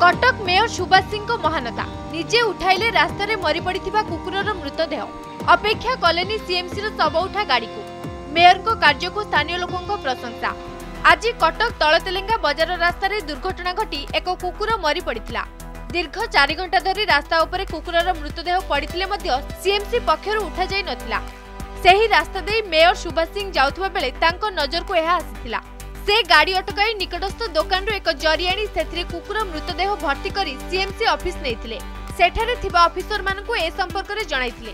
Cuttack mayor Subhash Singh महानता निजे उठाइले रास्ता रे मरी पड़िथिबा कुकुरर मृतदेह अपेक्षा कलेनी सीएमसी रो शव उठा गाड़ी को मेयर को कार्य को स्थानीय लोकों प्रशंसा। आज कटक तलतेलेंगा बजार रास्ता रे दुर्घटना घटी एक कुकुर मरी पड़िथिला। दीर्घ 4 घंटा धरी रास्ता उपरे कुकुरर मृतदेह पड़िथिले मध्य सीएमसी पक्षरु उठा जाई नथिला। सेही रास्ता दे मेयर सुभाष सिंह जाउथबा बेले तांको नजर को एहा आसिथिला। से गाड़ी अटकाई निकटस्थ दुकान एक जरी आनी से कुकुर मृतदेह भर्ती करी सीएमसी ऑफिस नेइथिले। सेठारे थिबा ऑफिसर मानकु ए संपर्क रे जणाइथिले।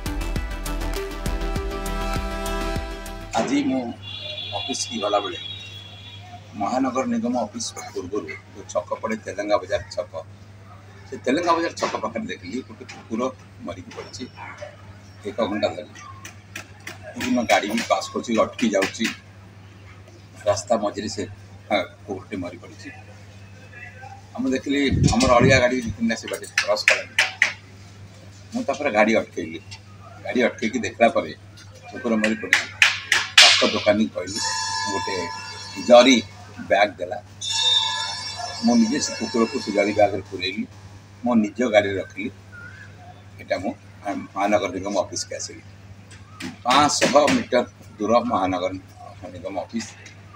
आज मो ऑफिस की गला बेले महानगर निगम ऑफिस पूर्व जो छक पड़े तेलंगा बाजार छक से तेलंगा बाजार छक पाखे देखली गोटे कुकुर मरिक पड़ी 1 घंटा धरी गाड़ी भी पास कर अटकी जाऊँगी रास्ता मझे से कुकुरटे मरी पड़ी। हम देखली आमर अलिया गाड़ी से बाटे क्रॉस कर मुझे गाड़ी अटकई देखला कुकुर मरी पड़ी। पाख दुकानी कहली गोटे जरी बैग देला मुझे से कुकुर को से जरी बैग पुरैली मो निज गाड़ी रखली एटा मो महानगर निगम ऑफिस के आसली 500 मीटर दूर महानगर निगम ऑफिस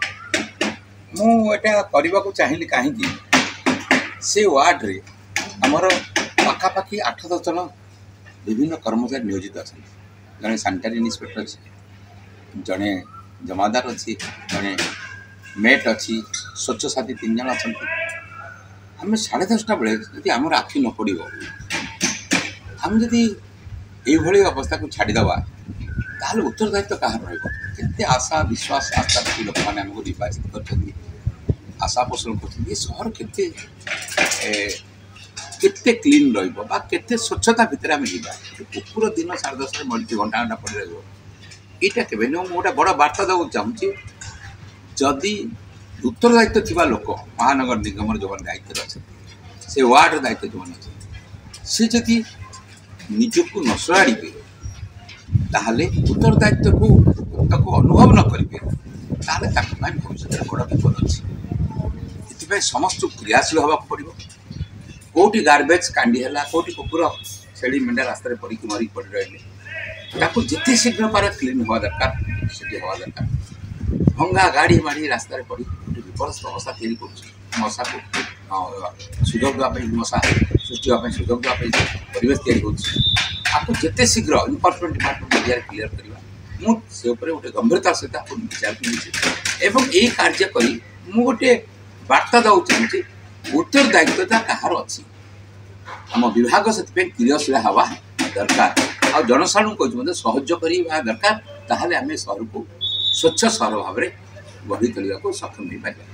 मुझा करने को चाहिए कहीं से वार्ड रे आमर पाखापाखि 8-10 जन विभिन्न कर्मचारी नियोजित अच्छा जड़े सानिटारी इन्स्पेक्टर अच्छे जड़े जमादार अच्छी जड़े मेट अच्छी स्वच्छ साथी 3 जन अच्छा आम 10:30 बेले आम आखि न पड़ आम जदि ये अवस्था को छाड़ीदे ताल उत्तरदायित्व कहाँ रही आशा विश्वास आस्था रखी लोक मैंने आमको निर्वाचित कर आशा पोषण कर सहर केते क्लीन रते स्वच्छता भितर आम जा कुकुर दिन 10:30 मरी घंटा घंटा पड़ रही यहाँ के गोटे बड़ बार्ता देवाक चाहूँगी जदि उत्तरदायित्व थी लोक महानगर निगम जो दायित्व अच्छे से वार्ड दायित्व जो अच्छे सी जदि निजक न सड़े ताहले उत्तरदायित्व को अनुभव न करेंगे भविष्य बड़ विपद अच्छे समस्त क्रियाशील होगा पड़ो कौटी गार्बेज कांडी है कौटी कुकुर छेड़ी मेढ़ा रास्ता पड़ी मरिक पड़ रही जिते शीघ्र पारे क्लीन हवा दरकार से हवा दरकार भंगा गाड़ी माड़ी रास्ता पड़ी विपर्यस्त अवस्था तैयारी कर मशा को सुजोग देवाई मशा सृष्टि होगा सुजोग देवाई परिवेश तैयारी जिते शीघ्र इनफोर्समेंट डिपार्टमेंट एरिया क्लीयर करवा मुझे गोटे गंभीरतार सहित विचार कर यही कार्य करी गोटे बार्ता देवाक चाहूँगी उत्तरदायित्वता कहार अच्छी आम विभाग से क्रियाशील हवा दरकार आ जनसाधारण को सहयोग करवा दरकार ताहले आम सहर को स्वच्छ सहर भाव में गढ़ी तोड़ा सक्षम हो पाए।